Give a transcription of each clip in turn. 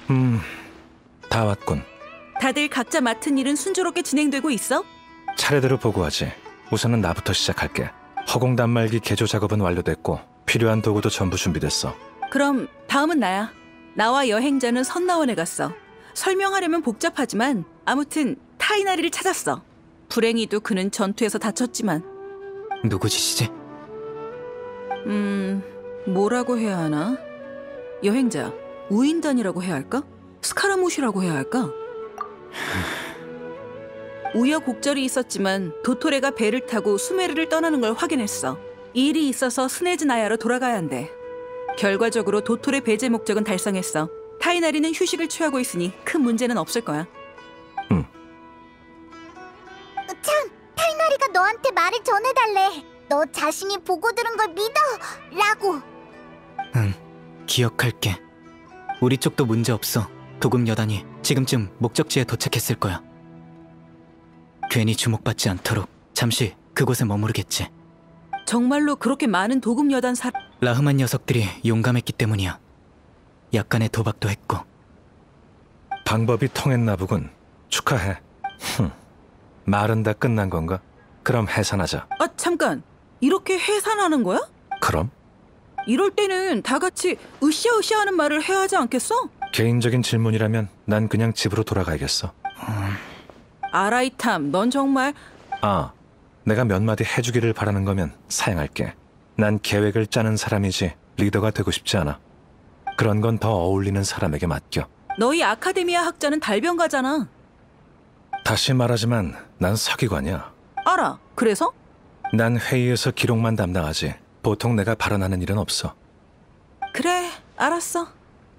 다 왔군. 다들 각자 맡은 일은 순조롭게 진행되고 있어? 차례대로 보고하지. 우선은 나부터 시작할게. 허공 단말기 개조 작업은 완료됐고 필요한 도구도 전부 준비됐어. 그럼 다음은 나야. 나와 여행자는 선나원에 갔어. 설명하려면 복잡하지만 아무튼 타이나리를 찾았어. 불행히도 그는 전투에서 다쳤지만. 누구 짓이지? 뭐라고 해야 하나? 여행자, 우인단이라고 해야 할까? 스카라무시라고 해야 할까? 우여곡절이 있었지만 도토레가 배를 타고 수메르를 떠나는 걸 확인했어. 일이 있어서 스네즈나야로 돌아가야 한대. 결과적으로 도토레 배제 목적은 달성했어. 타이나리는 휴식을 취하고 있으니 큰 문제는 없을 거야. 참, 타이나리가 너한테 말을 전해달래. 너 자신이 보고 들은 걸 믿어! 라고. 응, 기억할게. 우리 쪽도 문제 없어. 도금 여단이 지금쯤 목적지에 도착했을 거야. 괜히 주목받지 않도록 잠시 그곳에 머무르겠지. 정말로 그렇게 많은 도금 여단 라흐만 녀석들이 용감했기 때문이야. 약간의 도박도 했고. 방법이 통했나 보군. 축하해. 말은 다 끝난 건가? 그럼 해산하자. 아, 잠깐. 이렇게 해산하는 거야? 그럼? 이럴 때는 다 같이 으쌰으쌰 하는 말을 해야 하지 않겠어? 개인적인 질문이라면 난 그냥 집으로 돌아가야겠어. 아라이탐, 넌 정말... 내가 몇 마디 해주기를 바라는 거면 사양할게. 난 계획을 짜는 사람이지 리더가 되고 싶지 않아. 그런 건 더 어울리는 사람에게 맡겨. 너희 아카데미아 학자는 달변가잖아. 다시 말하지만 난 서기관이야. 알아. 그래서? 난 회의에서 기록만 담당하지. 보통 내가 발언하는 일은 없어. 그래, 알았어.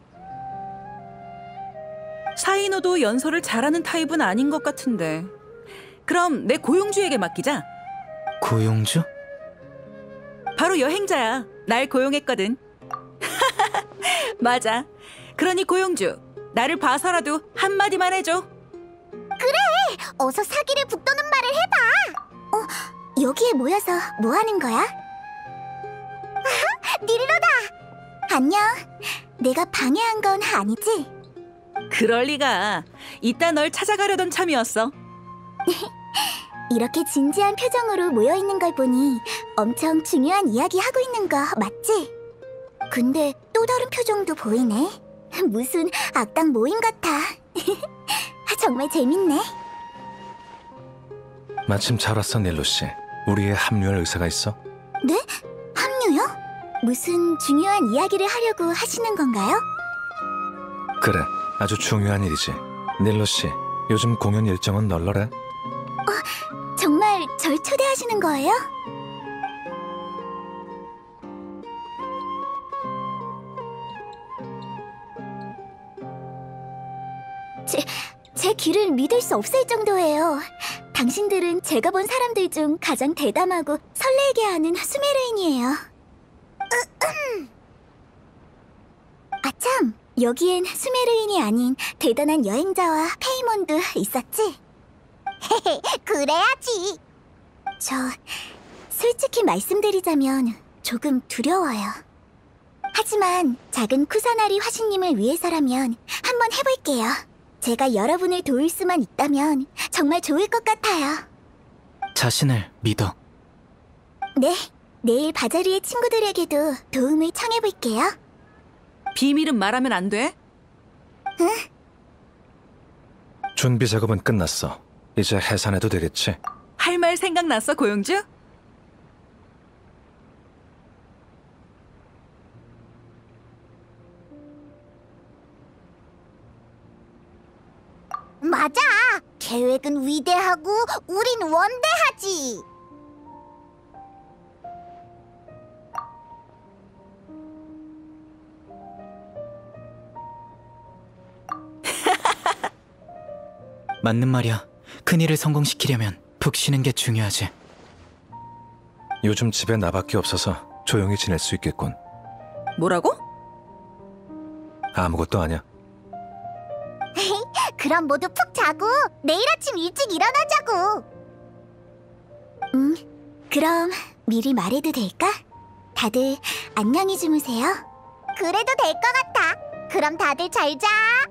사이노도 연설을 잘하는 타입은 아닌 것 같은데. 그럼 내 고용주에게 맡기자. 고용주? 바로 여행자야. 날 고용했거든. 맞아. 그러니 고용주, 나를 봐서라도 한마디만 해줘. 그래! 어서 사기를 북돋는 말을 해봐! 여기에 모여서 뭐 하는 거야? 아하! 닐로다! 안녕. 내가 방해한 건 아니지? 그럴 리가. 이따 널 찾아가려던 참이었어. 이렇게 진지한 표정으로 모여있는 걸 보니 엄청 중요한 이야기 하고 있는 거 맞지? 근데 또 다른 표정도 보이네. 무슨 악당 모임 같아. 정말 재밌네. 마침 잘 왔어, 닐로씨. 우리의 합류할 의사가 있어? 네? 합류요? 무슨 중요한 이야기를 하려고 하시는 건가요? 그래, 아주 중요한 일이지. 닐로씨, 요즘 공연 일정은 널널해? 정말 절 초대하시는 거예요? 제 귀를 믿을 수 없을 정도예요. 당신들은 제가 본 사람들 중 가장 대담하고 설레게 하는 수메르인이에요. 아참, 여기엔 수메르인이 아닌 대단한 여행자와 페이몬도 있었지? 그래야지. 저 솔직히 말씀드리자면 조금 두려워요. 하지만 작은 쿠사나리 화신님을 위해서라면 한번 해볼게요. 제가 여러분을 도울 수만 있다면 정말 좋을 것 같아요. 자신을 믿어. 네, 내일 바자리의 친구들에게도 도움을 청해볼게요. 비밀은 말하면 안 돼? 응? 준비 작업은 끝났어. 이제 해산해도 되겠지? 할 말 생각났어, 고용주? 맞아. 계획은 위대하고 우린 원대하지. 맞는 말이야. 큰일을 성공시키려면 푹 쉬는 게 중요하지. 요즘 집에 나밖에 없어서 조용히 지낼 수 있겠군. 뭐라고? 아무것도 아니야. 그럼 모두 푹 자고 내일 아침 일찍 일어나자고. 그럼 미리 말해도 될까? 다들 안녕히 주무세요. 그래도 될 것 같아. 그럼 다들 잘 자.